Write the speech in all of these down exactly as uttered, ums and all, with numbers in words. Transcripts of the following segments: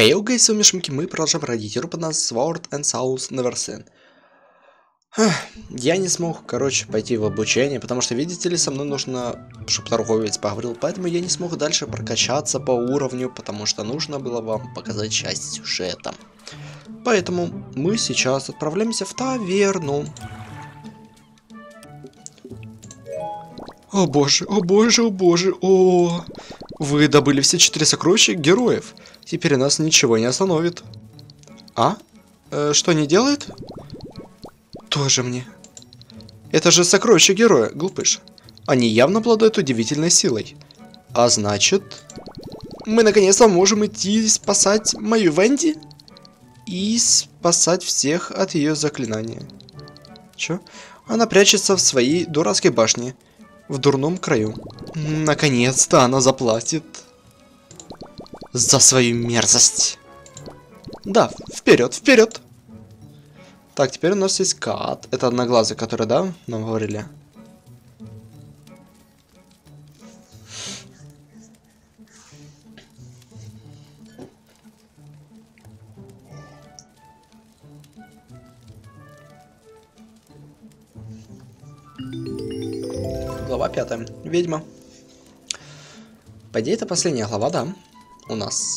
Хей, окей, с вами Шмики, мы продолжаем родить игру под названием Sword and Souls Never Seen. Я не смог, короче, пойти в обучение, потому что, видите ли, со мной нужно, чтобы торговец поговорил, поэтому я не смог дальше прокачаться по уровню, потому что нужно было вам показать часть сюжета. Поэтому мы сейчас отправляемся в таверну. О боже, о боже, о боже, о! Вы добыли все четыре сокровища героев. Теперь нас ничего не остановит. А? Э, что не делает? Тоже мне. Это же сокровища героя, глупыш. Они явно обладают удивительной силой. А значит, мы наконец-то можем идти спасать мою Венди и спасать всех от ее заклинания. Чё? Она прячется в своей дурацкой башне. В дурном краю. Наконец-то она заплатит за свою мерзость. Да, вперед, вперед. Так, теперь у нас есть Кат. Это одноглазый, который, да, нам говорили? Глава пятая. Ведьма. По идее, это последняя глава, да? У нас.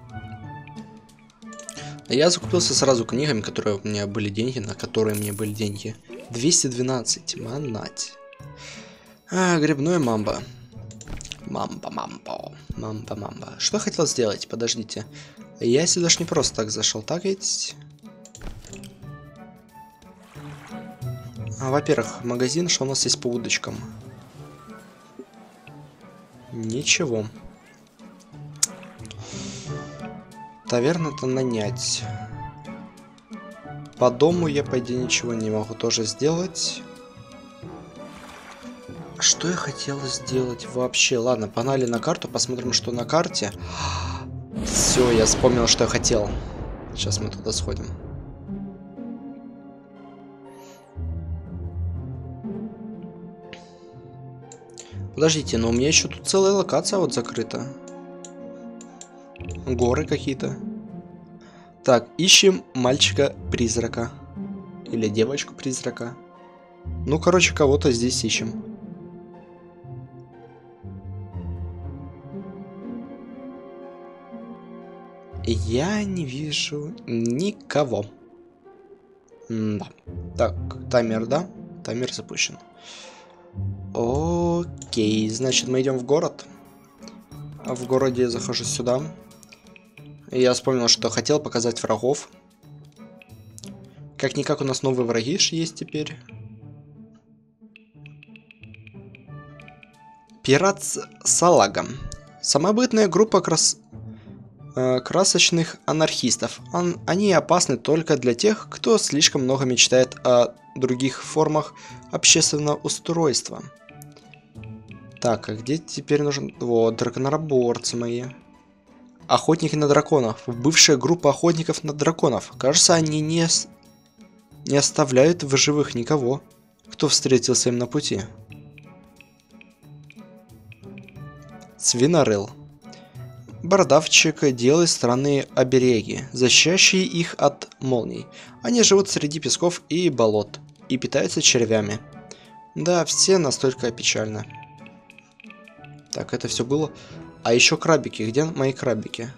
Я закупился сразу книгами, которые у меня были деньги, на которые мне были деньги. двести двенадцать. Манать. А, грибное мамба. Мамба, мамба. Мамба, мамба. Что я хотел сделать? Подождите. Я сюда ж не просто так зашел, так ведь? А, во-первых, магазин, что у нас есть по удочкам? Ничего. Таверну-то нанять. По дому я, по идее, ничего не могу тоже сделать. Что я хотел сделать вообще? Ладно, погнали на карту, посмотрим, что на карте. Все, я вспомнил, что я хотел. Сейчас мы туда сходим. Подождите, но у меня еще тут целая локация вот закрыта. Горы какие-то. Так, ищем мальчика-призрака. Или девочку-призрака. Ну, короче, кого-то здесь ищем. Я не вижу никого. Да. Так, таймер, да? Таймер запущен. Окей, значит, мы идем в город. А в городе я захожу сюда. И я вспомнил, что хотел показать врагов. Как-никак у нас новые враги есть теперь. Пират Салага. Самобытная группа крас... э, красочных анархистов. Он... Они опасны только для тех, кто слишком много мечтает о других формах общественного устройства. Так, а где теперь нужен... Вот, драконоборцы мои. Охотники на драконов. Бывшая группа охотников на драконов. Кажется, они не... не оставляют в живых никого, кто встретился им на пути. Свинорыл. Бородавчик делает странные обереги, защищающие их от молний. Они живут среди песков и болот и питаются червями. Да, все настолько печально. Так, это все было. А еще крабики. Где мои крабики?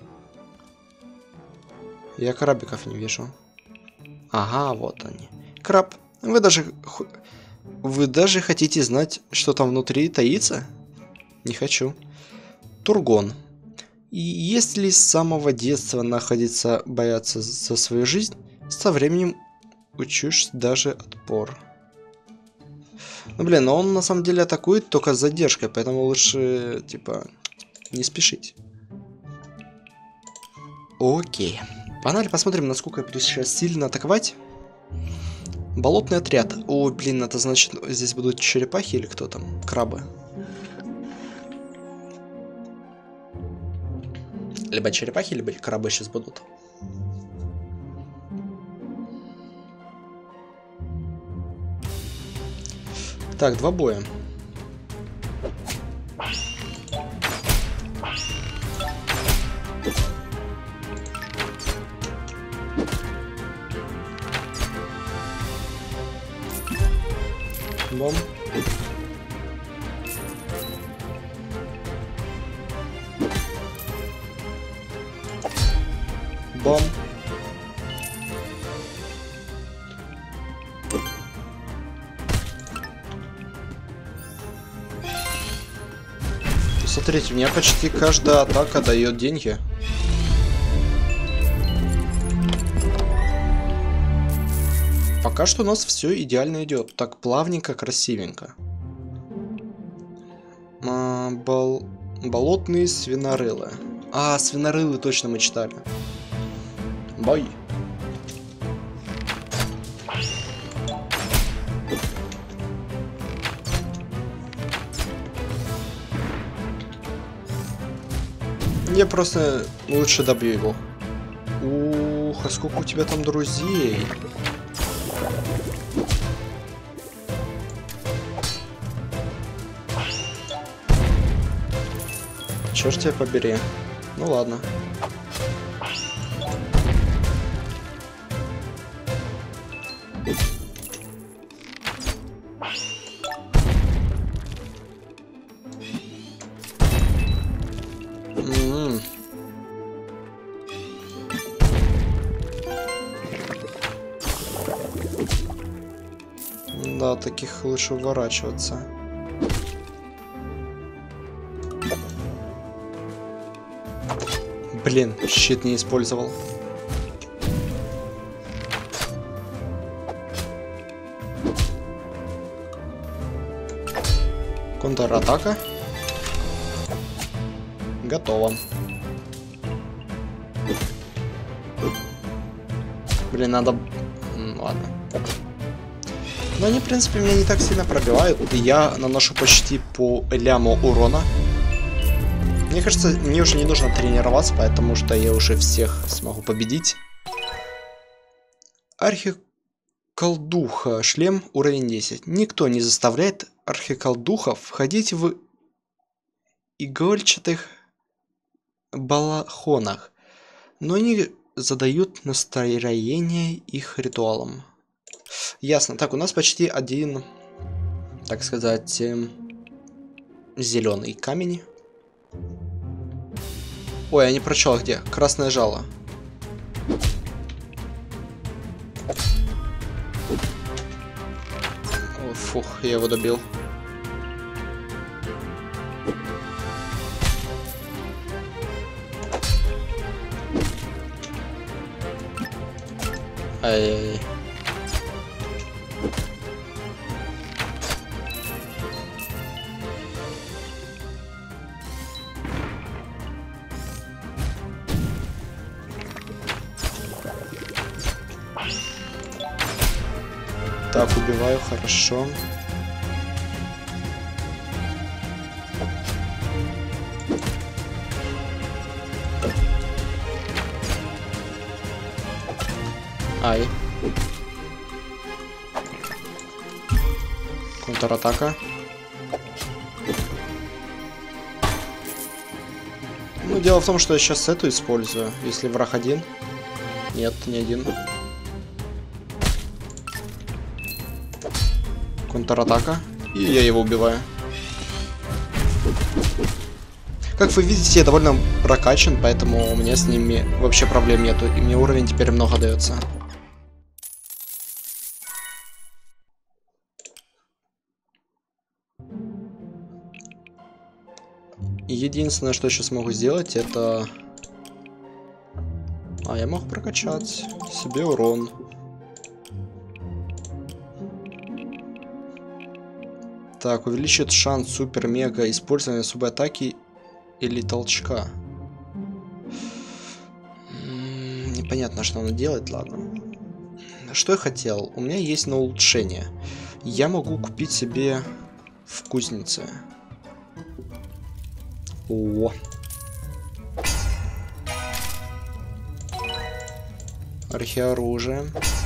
Я крабиков не вижу. Ага, вот они. Краб. Вы даже... Вы даже хотите знать, что там внутри таится? Не хочу. Тургон. И если с самого детства находиться бояться за свою жизнь, со временем учишь даже отпор. Ну блин, но он на самом деле атакует только с задержкой, поэтому лучше, типа, не спешить. Окей. Погнали посмотрим, насколько я буду сейчас сильно атаковать. Болотный отряд. О, блин, это значит, здесь будут черепахи или кто там? Крабы. Либо черепахи, либо крабы сейчас будут. Так, два боя. Бом. Бом. Смотрите, у меня почти каждая атака дает деньги. Пока что у нас все идеально идет. Так плавненько, красивенько. А, бол... Болотные свинорылы. А, свинорылы точно мы читали. Бой. Я просто лучше добью его. Ух, а сколько у тебя там друзей? Черт тебя побери. Ну ладно. М-м. Да, таких лучше уворачиваться. Блин, щит не использовал. Контратака. Готово. Блин, надо... Ладно. Но они, в принципе, меня не так сильно пробивают. И я наношу почти по ляму урона. Мне кажется, мне уже не нужно тренироваться, потому что я уже всех смогу победить. Архиколдуха. Шлем уровень десять. Никто не заставляет архиколдухов входить в игольчатых балахонах, но они задают настроение их ритуалам. Ясно. Так, у нас почти один, так сказать, эм, зеленый камень. Ой, я не прочел, где? Красное жало. О, фух, я его добил. Ай-яй-яй. Так, убиваю, хорошо. Ай. Контратака. Ну, дело в том, что я сейчас эту использую. Если враг один. Нет, не один. Контратака. И я его убиваю. Как вы видите, я довольно прокачан, поэтому у меня с ними вообще проблем нету. И мне уровень теперь много дается. Единственное, что я сейчас могу сделать, это... А, я могу прокачать себе урон. Так, увеличит шанс супер-мега использования особой атаки или толчка. М-м, непонятно, что она делает, ладно. Что я хотел? У меня есть на улучшение. Я могу купить себе в кузнице. О. Архиоружие.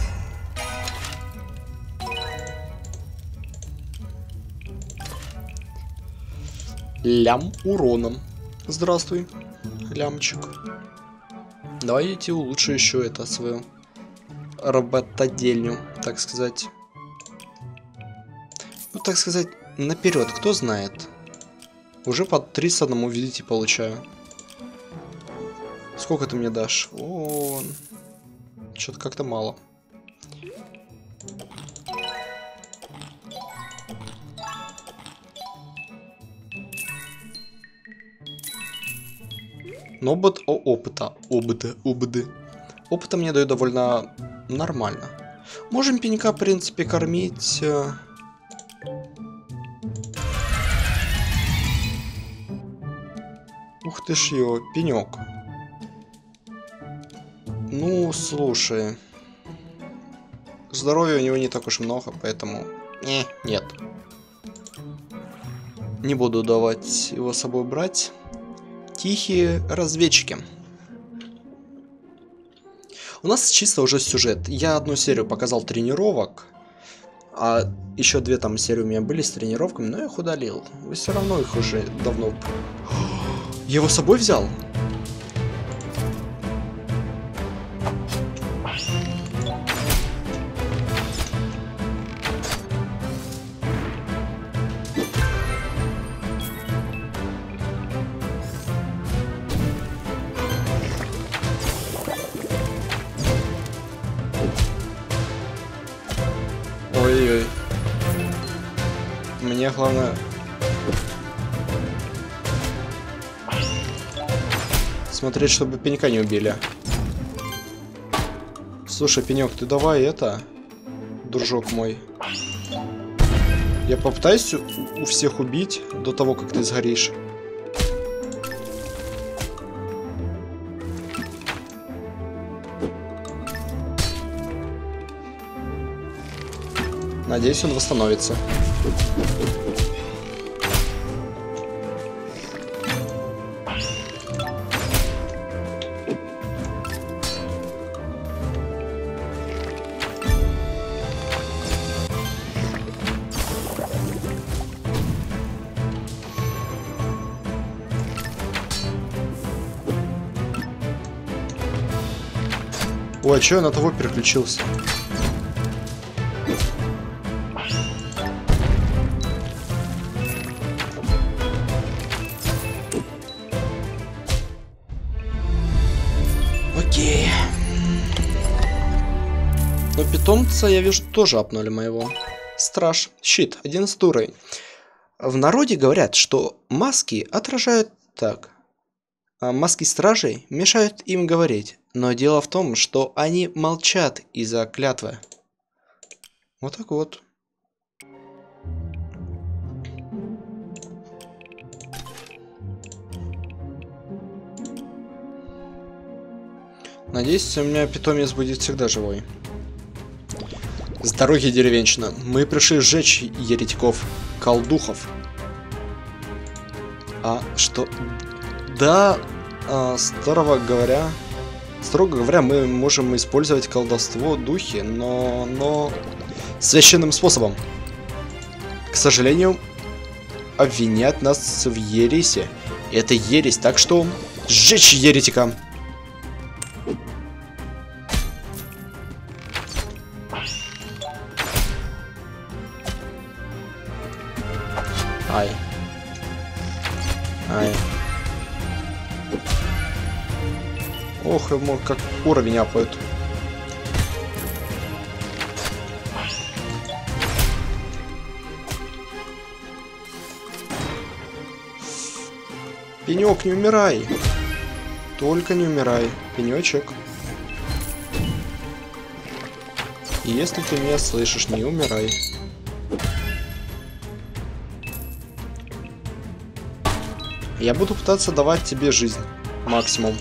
Лям уроном. Здравствуй, лямчик. Давайте улучшу еще это свою работодельню, так сказать. так сказать, наперед, кто знает. Уже по тридцать одному, видите, получаю. Сколько ты мне дашь? О, что-то как-то мало. Но опыт, о, опыта, опыта, опыты. Опыта мне дают довольно нормально. Можем пенька, в принципе, кормить. Ух ты ж ё, пенек. Ну, слушай. Здоровья у него не так уж много, поэтому... Не, нет. Не буду давать его с собой брать. Тихие разведчики. У нас чисто уже сюжет. Я одну серию показал тренировок, а еще две там серии у меня были с тренировками, но я их удалил. Вы все равно их уже давно... Я его с собой взял? Ой-ой. Мне главное... смотреть, чтобы пенька не убили. Слушай, пенек, ты давай это... дружок мой. Я попытаюсь у, у всех убить до того, как ты сгоришь. Надеюсь, он восстановится. Ой, а чё я на того переключился? Окей. Но питомца, я вижу, тоже апнули моего. Страж. Щит. одиннадцатый уровень. В народе говорят, что маски отражают... Так. А маски стражей мешают им говорить. Но дело в том, что они молчат из-за клятвы. Вот так вот. Надеюсь, у меня питомец будет всегда живой. С дороги, деревенщина. Мы пришли сжечь еретиков, колдухов. А что? Да, а, строго говоря... Строго говоря, мы можем использовать колдовство, духи, но... но... священным способом. К сожалению, обвинят нас в ереси. Это ересь, так что... сжечь еретика! Ай. Ай. Ох, ему как уровень апает. Пенек, не умирай. Только не умирай, пенечек. И если ты меня слышишь, не умирай. Я буду пытаться давать тебе жизнь. Максимум.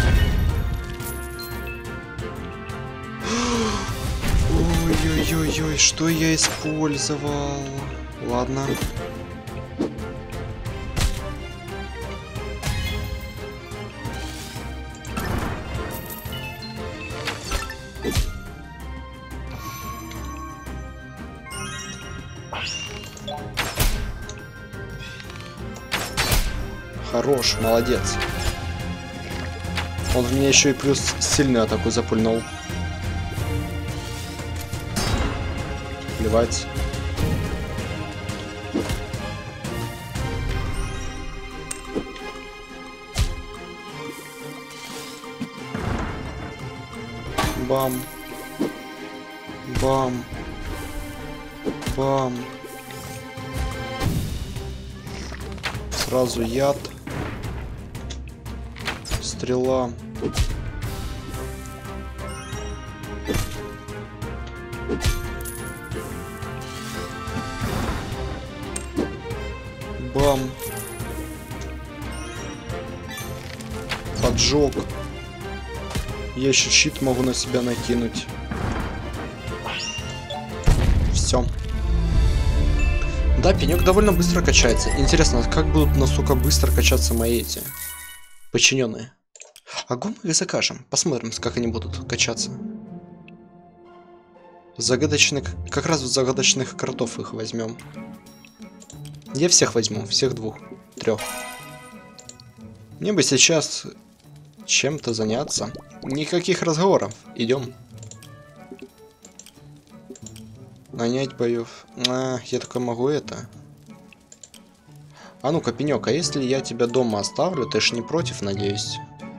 Ой-ой-ой-ой, что я использовал? Ладно. Хорош, молодец. Он в меня еще и плюс сильную атаку запульнул. Плевать. Бам. Бам. Бам. Сразу яд. Стрела. Бам. Поджог. Я еще щит могу на себя накинуть. Все. Да, пенек довольно быстро качается. Интересно, как будут настолько быстро качаться мои эти подчиненные? Огонь мы их закажем. Посмотрим, как они будут качаться. Загадочных... Как раз вот загадочных кротов их возьмем. Я всех возьму. Всех двух. Трех. Мне бы сейчас чем-то заняться. Никаких разговоров. Идем. Нанять боев. А, я только могу это. А ну-ка, пенек, а если я тебя дома оставлю, ты ж не против, надеюсь?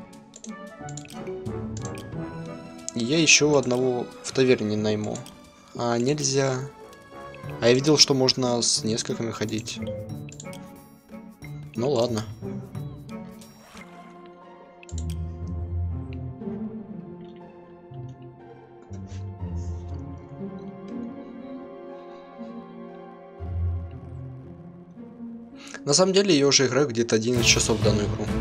Я еще одного в таверне найму. А нельзя. А я видел, что можно с несколькими ходить. Ну ладно. На самом деле я уже играю где-то одиннадцать часов в данную игру.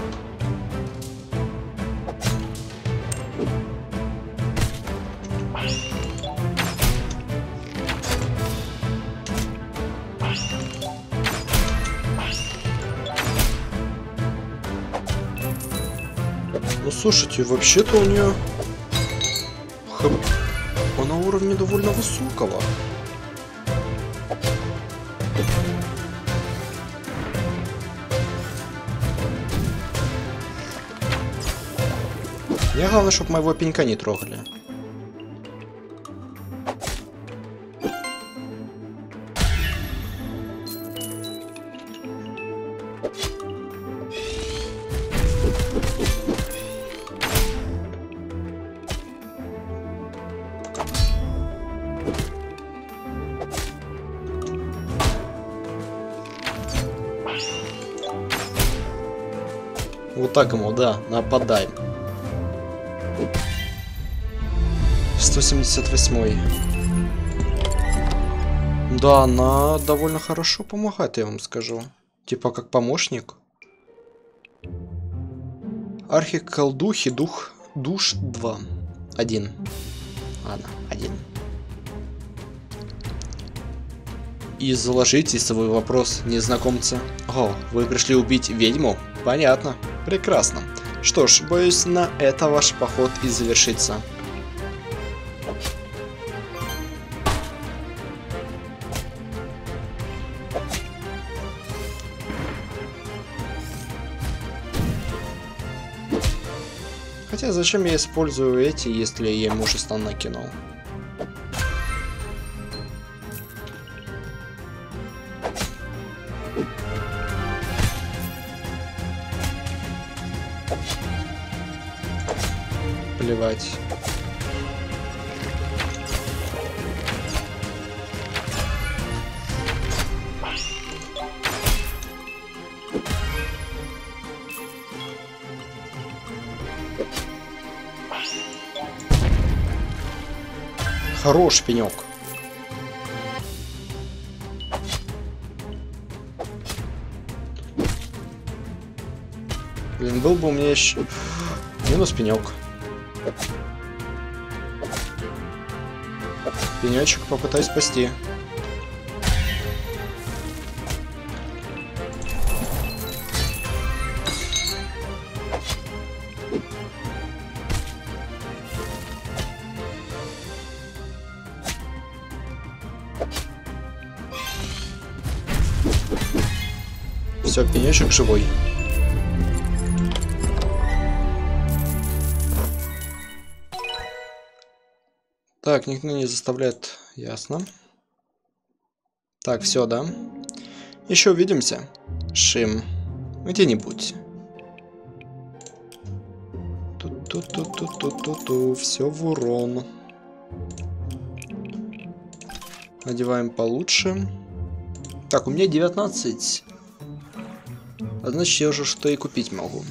Ну слушайте, вообще-то у нее хп... Он на уровне довольно высокого. Мне главное, чтобы моего пенька не трогали. Вот так ему, да, нападай. сто семьдесят восемь. Да, она довольно хорошо помогает, я вам скажу. Типа как помощник. Архиколдухи, дух, душ два. Один. Ладно, один. И заложите свой вопрос, незнакомца. О, вы пришли убить ведьму? Понятно. Прекрасно. Что ж, боюсь, на это ваш поход и завершится. Хотя зачем я использую эти, если я ему уже стан накинул? Плевать. Хорош пенек. Блин, был бы у меня еще минус пенек. Пенечек попытаюсь спасти. Все, пенечек живой. Так, никто не заставляет. Ясно. Так, все, да? Еще увидимся. Шим. Где-нибудь. Ту-ту-ту-ту-ту-ту. Все в урон. Одеваем получше. Так, у меня девятнадцать. А значит, я уже что и купить могу.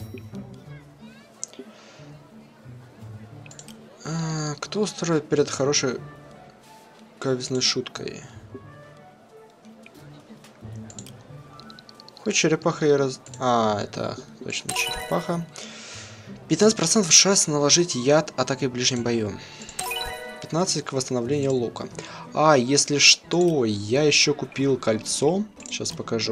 А, кто устроит перед хорошей кавизной шуткой? Хоть черепаха и раз... А, это точно черепаха. пятнадцать процентов шанс наложить яд атакой в ближнем бою. пятнадцать к восстановлению лука. А, если что, я еще купил кольцо. Сейчас покажу.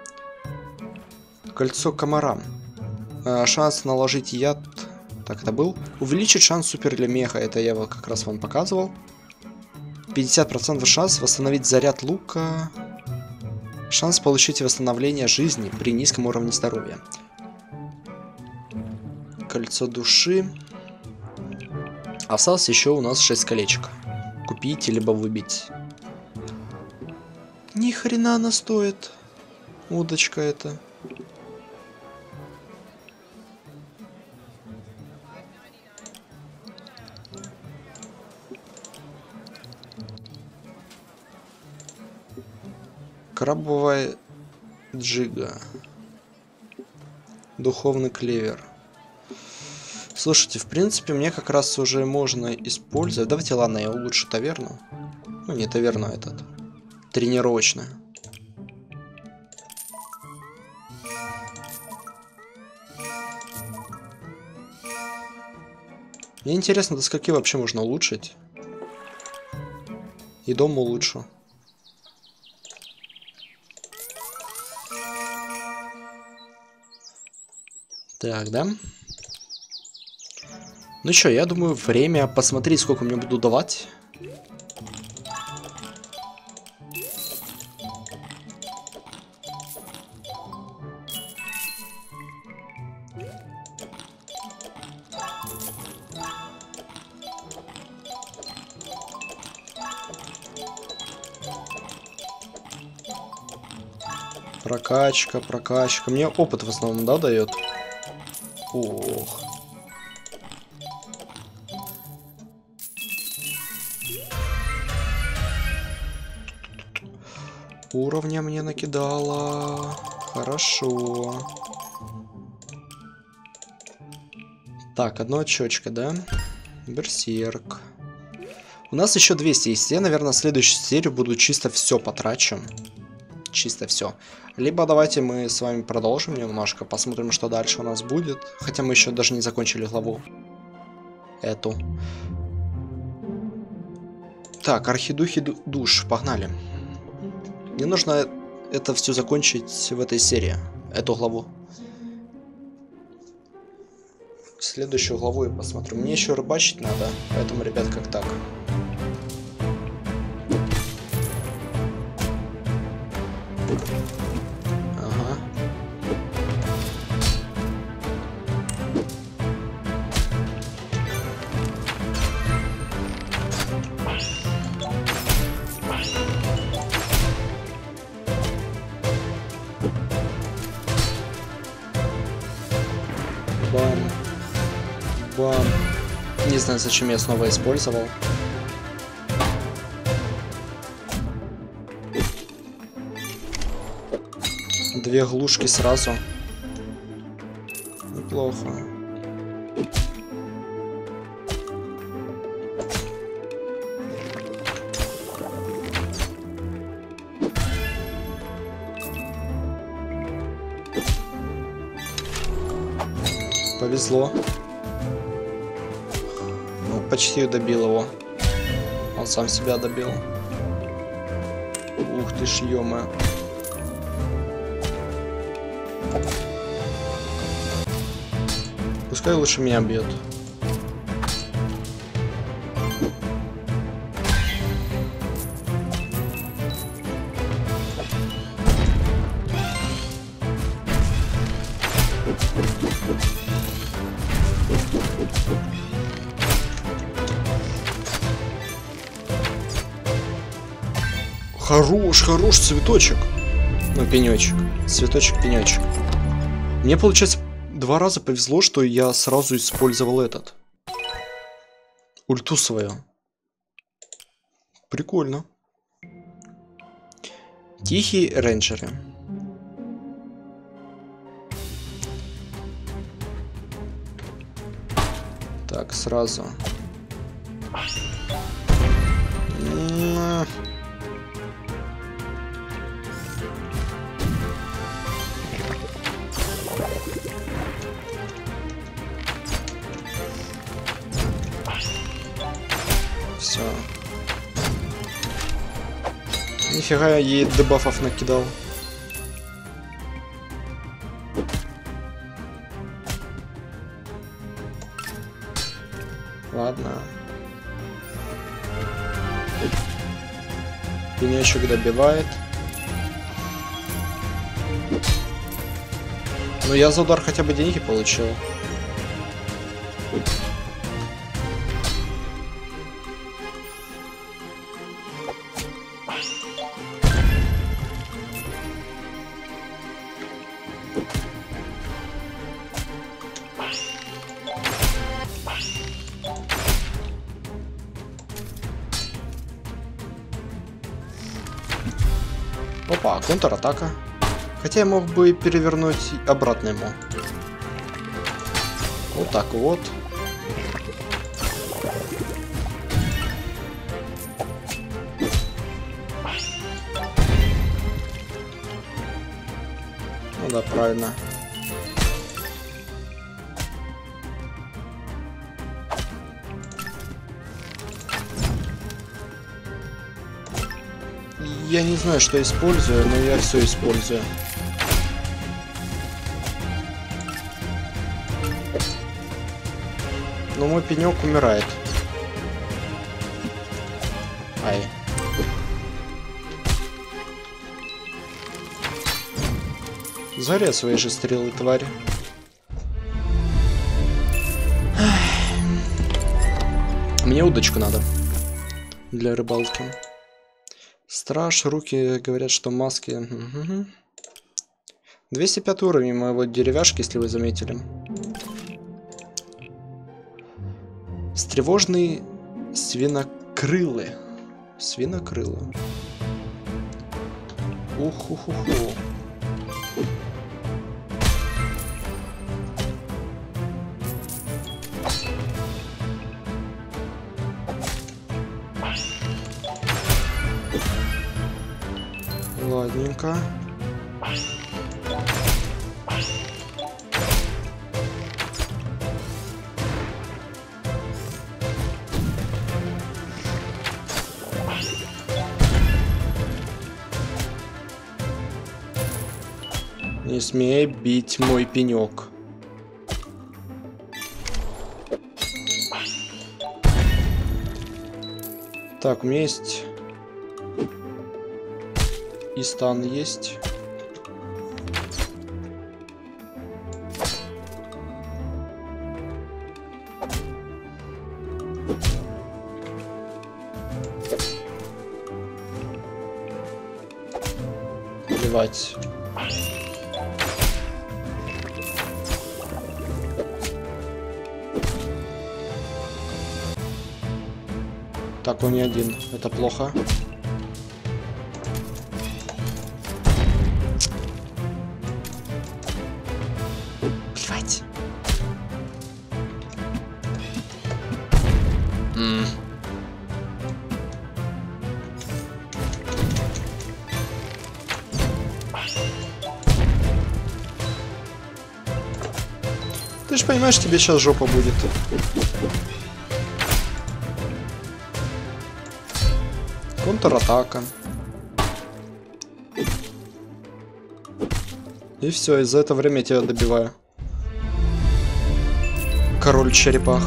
Кольцо комара. А, шанс наложить яд... Так, это был. Увеличить шанс супер для меха. Это я как раз вам показывал. пятьдесят процентов шанс восстановить заряд лука. Шанс получить восстановление жизни при низком уровне здоровья. Кольцо души. Осталось еще у нас шесть колечек. Купить либо выбить. Ни хрена она стоит. Удочка эта. Крабовая джига. Духовный клевер. Слушайте, в принципе, мне как раз уже можно использовать. Давайте, ладно, я улучшу таверну. Ну, не таверну, а этот. Тренировочную. Мне интересно, до скольки вообще можно улучшить. И дом улучшу. Так, да? Ну что, я думаю, время посмотреть, сколько мне буду давать. Прокачка, прокачка. Мне опыт в основном, да, дает? Ох. Уровня мне накидала. Хорошо. Так, одно очечко, да? Берсерк. У нас еще двести есть. Я, наверное, следующую серию буду чисто все потрачу. Чисто все. Либо давайте мы с вами продолжим немножко, посмотрим, что дальше у нас будет. Хотя мы еще даже не закончили главу. Эту. Так, архидухи душ, погнали. Мне нужно это все закончить в этой серии. Эту главу. Следующую главу я посмотрю. Мне еще рыбачить надо, поэтому, ребят, как так. Ага. Бам. Бам. Не знаю, зачем я снова использовал. Две глушки сразу. Неплохо. Повезло. Ну, почти добил его. Он сам себя добил. Ух ты ж, ё-моё. Пускай лучше меня бьет. Хорош, хорош цветочек. Ну, пенечек. Цветочек, пенечек. Мне, получается, два раза повезло, что я сразу использовал этот. Ульту свою. Прикольно. Тихие рейнджеры. Так, сразу. Все. Нифига я ей дебафов накидал. Ладно. Пенечек добивает. Ну я за удар хотя бы деньги получил. Опа, контратака. Хотя я мог бы перевернуть обратно ему. Вот так вот. Ну да, правильно. Я не знаю, что использую, но я все использую. Но мой пенек умирает. Ай. Заря свои же стрелы, твари. Мне удочку надо. Для рыбалки. Страж, руки говорят, что маски... Угу. двести пятый уровень моего деревяшки, если вы заметили. Стревожный свинокрылы. Свинокрылы. Ух-ху-ху-ху. Ладненько. Не смей бить мой пенек. Так, у меня есть... И стан есть. Плевать. Так, он не один. Это плохо. Плевать. М. Ты ж понимаешь, тебе сейчас жопа будет. Контратака. И все, и за это время я тебя добиваю. Король черепах.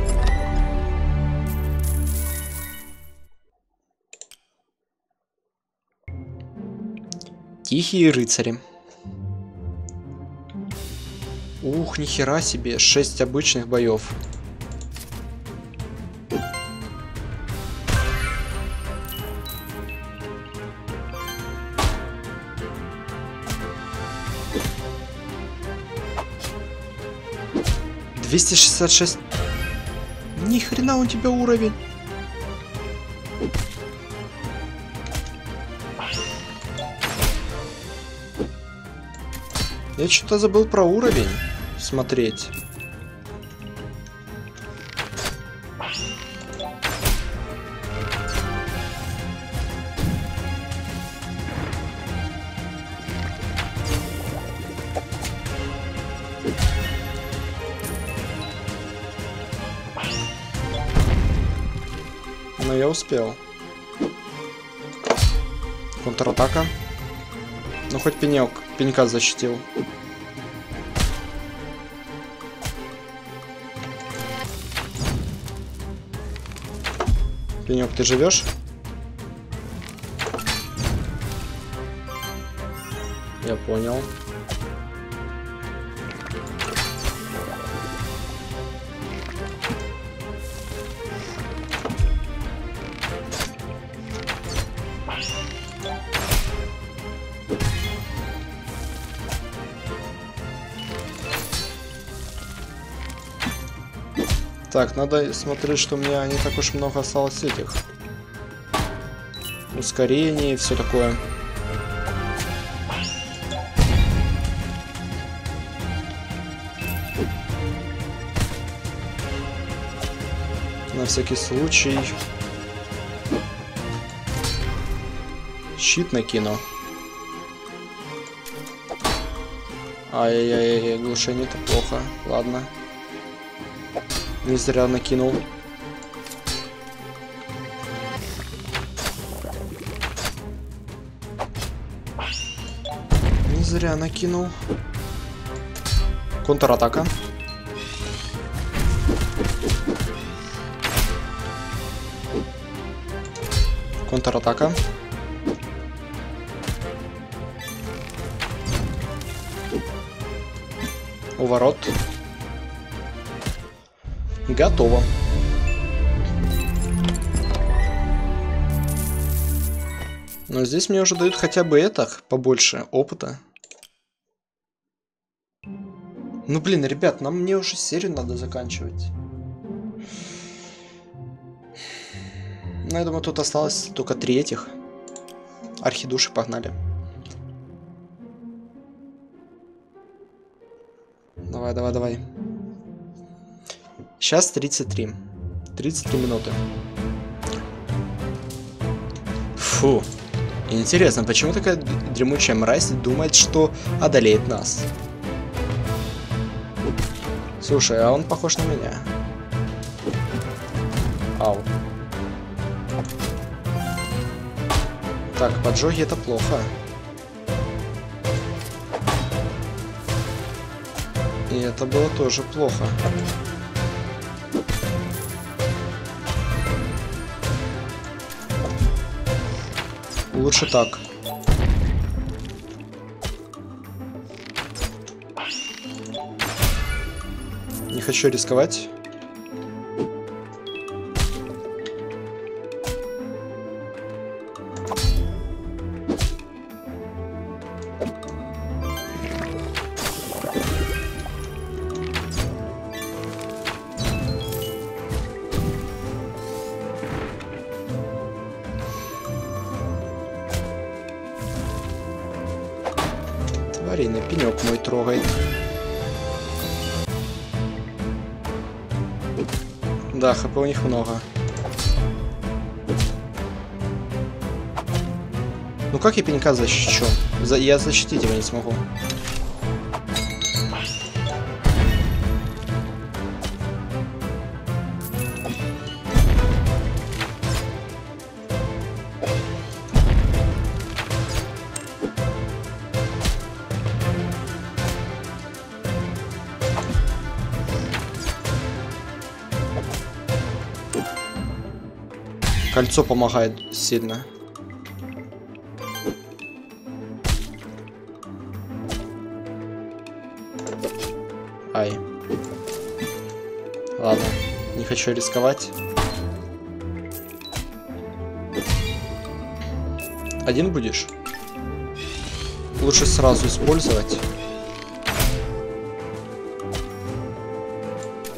Тихие рыцари. Ух, нихера себе, шесть обычных боев. двести шестьдесят шесть. Ни хрена у тебя уровень. Я что-то забыл про уровень смотреть. Но я успел. Контратака. Ну хоть пенек, пенька защитил. Пенек, ты живешь? Я понял. Так, надо смотреть, что у меня не так уж много осталось этих. Ускорений и все такое. На всякий случай. Щит накину. Ай-яй-яй, глушение это плохо. Ладно. Не зря накинул. Не зря накинул. Контратака. Контратака. Уворот. Готово. Но здесь мне уже дают хотя бы это, побольше опыта. Ну блин, ребят, нам мне уже серию надо заканчивать. Ну, я думаю, тут осталось только три этих. Архидуши, погнали. Давай, давай, давай. Сейчас тридцать три. тридцать три минуты. Фу. Интересно, почему такая дремучая мразь думает, что одолеет нас? Слушай, а он похож на меня. Ау. Так, поджоги это плохо. И это было тоже плохо. Лучше так. Не хочу рисковать. Тварина, пенек мой трогает. Да, хп у них много. Ну как я пенька защищу? За... Я защитить его не смогу. Кольцо помогает сильно. Ай. Ладно, не хочу рисковать. Один будешь? Лучше сразу использовать.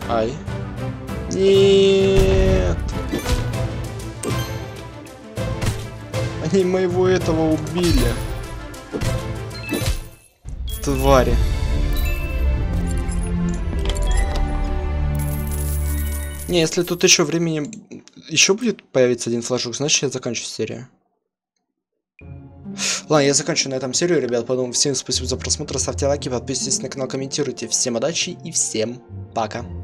Ай. Нет. Они моего этого убили. Твари. Не, если тут еще времени... Еще будет появиться один флажок, значит я заканчиваю серию. Ладно, я заканчиваю на этом серию, ребят. Потом всем спасибо за просмотр, ставьте лайки, подписывайтесь на канал, комментируйте. Всем удачи и всем пока.